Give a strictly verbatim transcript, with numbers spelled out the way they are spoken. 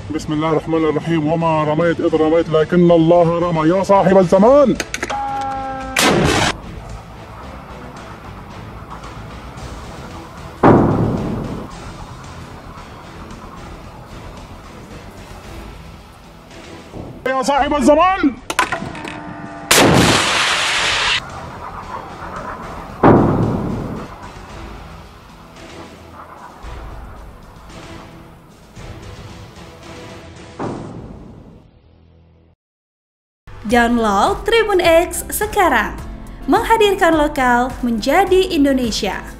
بسم الله الرحمن الرحيم وما رميت إذ رميت لكن الله رمى يا صاحب الزمان. يا صاحب الزمان. Download Tribun X sekarang, menghadirkan lokal menjadi Indonesia.